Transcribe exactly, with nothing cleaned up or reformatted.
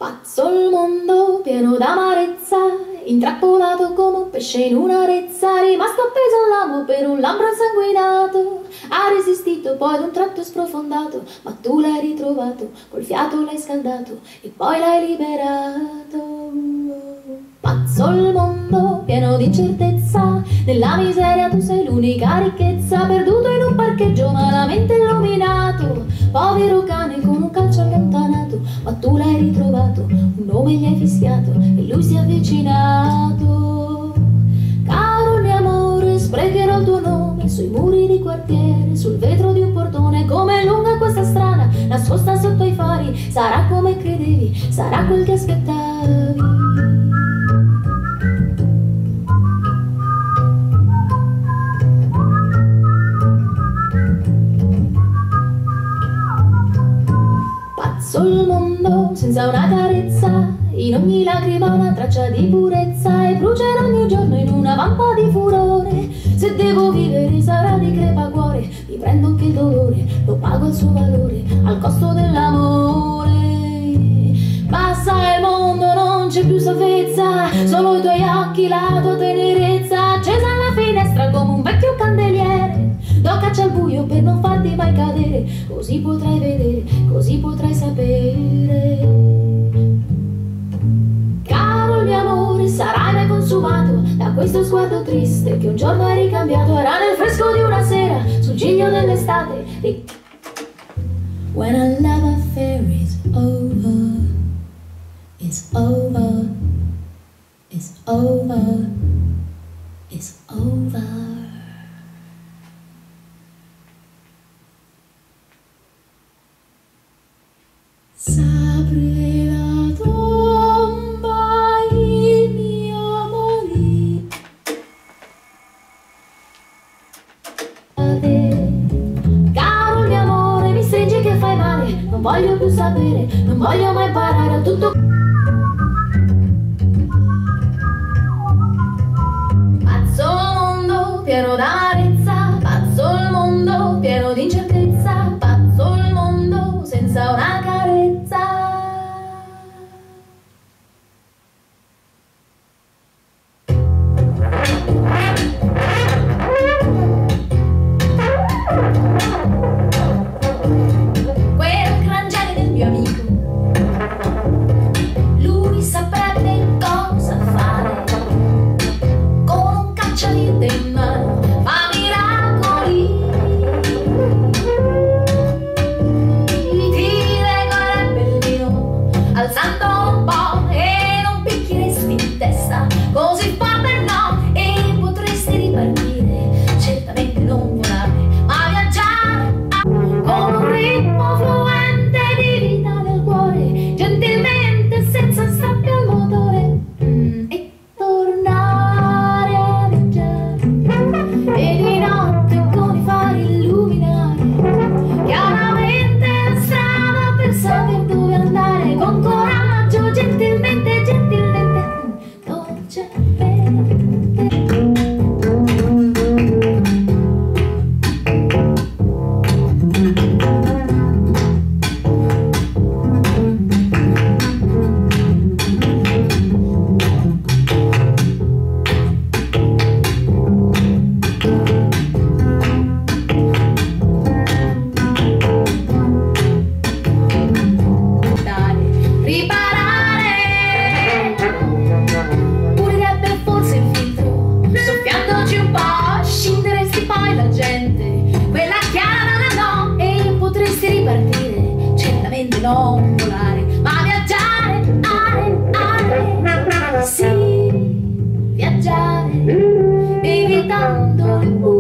Pazzo il mondo, pieno d'amarezza, intrappolato come un pesce in una rezza, rimasto appeso all'amo per un labbro insanguinato. Ha resistito, poi d'un tratto è sprofondato, ma tu l'hai ritrovato, col fiato l'hai scaldato e poi l'hai liberato. Pazzo il mondo, pieno di incertezza, nella miseria tu sei l'unica ricchezza, perduto in un parcheggio malamente illuminato, povero cane con un calcio allontanato, ma tu l'hai ritrovato, un nome gli hai fischiato e lui si è avvicinato. Caro il mio amore, sprecherò il tuo nome sui muri di quartiere, sul vetro di un portone, come lunga questa strada nascosta sotto i fari, sarà come credevi, sarà quel che aspettavi. Sul mondo senza una carezza, in ogni lacrima una traccia di purezza, e brucerà ogni giorno in una vampa di furore. Se devo vivere sarà di crepacuore, mi prendo anche il dolore, lo pago al suo valore, al costo dell'amore. Passa il mondo, non c'è più sofferenza, solo i tuoi occhi, la tua tenerezza, accesa alla finestra come un vecchio candeliere. Do caccia al buio per non farti mai cadere, così potrai vedere, così potrai sapere. Caro il mio amore, sarai mai consumato da questo sguardo triste che un giorno hai ricambiato, era nel fresco di una sera, sul giglio dell'estate. When a love affair is over, it's over, it's over, it's over. S'apre la tomba, il mio morì. Caro il mio amore, mi stringi che fai male, non voglio più sapere, non voglio mai imparare a tutto. Pazzo mondo, pieno d'amarezza, pazzo il mondo, pieno di incertezza, pazzo il mondo, senza una carezza. Quel gran genio del mio amico, lui saprebbe cosa fare, con un cacciavite in mano fa miracoli. Alzando un po' e non picchieresti in testa così forte, no, e potresti ripartire, certamente non volare, ma viaggiare con un ritmo fluente di vita nel cuore, gentilmente senza stacchi al motore, mm, e tornare a viaggiare e di notte con i fari illuminare chiaramente la strada per sapere dove andare, con coraggio, gentilmente, gentilmente, dolcemente. Non volare, ma viaggiare, are, are, sì, viaggiare, evitando il